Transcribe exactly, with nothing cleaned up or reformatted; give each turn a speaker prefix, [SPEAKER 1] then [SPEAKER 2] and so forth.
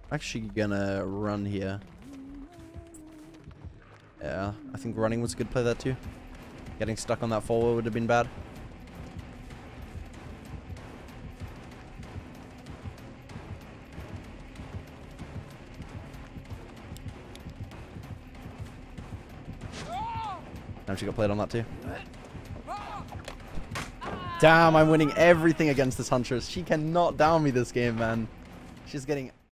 [SPEAKER 1] Actually gonna run here. Yeah, I think running was a good play there too. Getting stuck on that forward would have been bad. Now she got played on that too. Damn, I'm winning everything against this Huntress. She cannot down me this game, man. She's getting